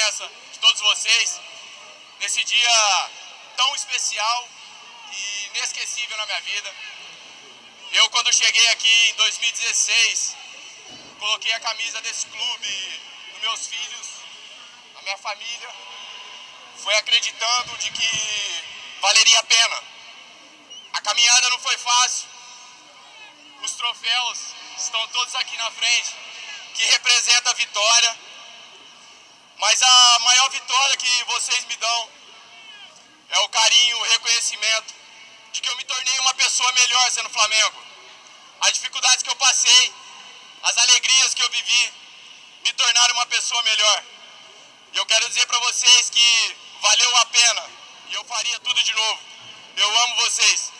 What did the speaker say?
presença de todos vocês nesse dia tão especial e inesquecível na minha vida. Eu, quando cheguei aqui em 2016, coloquei a camisa desse clube nos meus filhos, na minha família, foi acreditando de que valeria a pena. A caminhada não foi fácil, os troféus estão todos aqui na frente, que representa a vitória, mas a maior vitória que vocês me dão é o carinho, o reconhecimento de que eu me tornei uma pessoa melhor sendo Flamengo. As dificuldades que eu passei, as alegrias que eu vivi, me tornaram uma pessoa melhor. E eu quero dizer para vocês que valeu a pena e eu faria tudo de novo. Eu amo vocês.